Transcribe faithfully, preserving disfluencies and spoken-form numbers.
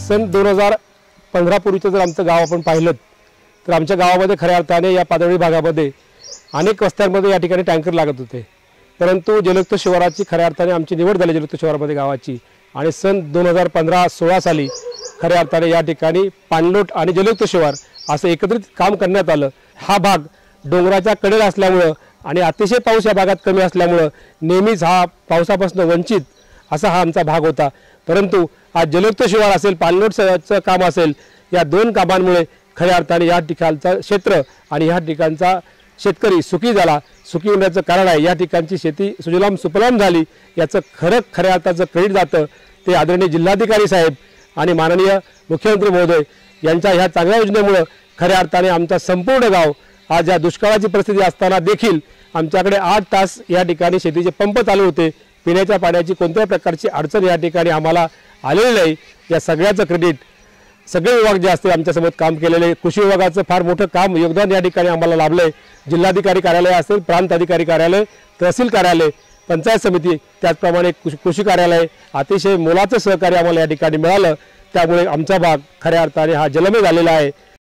सन दोन हजार पंधरा पूर्वीचं जर आमचं गाव आपण पाहिलं तर आमच्या गावामध्ये खऱ्या अर्थाने या पातळी भागामध्ये अनेक वस्त्यांमध्ये या ठिकाणी टँकर लागत होते, परंतु जलयुक्त शिवाराची खऱ्या अर्थाने आमची निवड झाली जलयुक्त शिवारामध्ये गावाची। आणि सन दोन हजार पंधरा सोळा साली खऱ्या अर्थाने या ठिकाणी पाणलोट आणि जलयुक्त शिवार असं एकत्रित काम करण्यात आलं। हा भाग डोंगराच्या कडेला असल्यामुळं आणि अतिशय पाऊस या भागात कमी असल्यामुळं नेहमीच हा पावसापासून वंचित असा हा आमचा भाग होता, परंतु आज जलयुक्त शिवार असेल पाणलोटचं काम असेल या दोन कामांमुळे खऱ्या अर्थाने या ठिकाणचा क्षेत्र आणि या ठिकाणचा शेतकरी सुखी झाला। सुखी होण्याचं कारण आहे या ठिकाणची शेती सुजलाम सुफलाम झाली, याचं खरं खऱ्या अर्थाचं क्रेडिट जातं ते आदरणीय जिल्हाधिकारी साहेब आणि माननीय मुख्यमंत्री महोदय यांच्या ह्या चांगल्या योजनेमुळे खऱ्या अर्थाने आमचा संपूर्ण गाव आज या दुष्काळाची परिस्थिती असताना देखील आमच्याकडे आठ तास या ठिकाणी शेतीचे पंप चालू होते, पिण्याच्या पाण्याची कोणत्याही प्रकारची अडचण या ठिकाणी आम्हाला आलेली नाही। या सगळ्याचं क्रेडिट सगळे विभाग जे असतील आमच्यासोबत काम केलेले, कृषी विभागाचं फार मोठं काम योगदान या ठिकाणी आम्हाला लाभलंय। जिल्हाधिकारी कार्यालय असेल, प्रांत अधिकारी कार्यालय, तहसील कार्यालय, पंचायत समिती, त्याचप्रमाणे कृषी कार्यालय अतिशय मोलाचं सहकार्य आम्हाला या ठिकाणी मिळालं, त्यामुळे आमचा भाग खऱ्या अर्थाने हा जलमय झालेला आहे।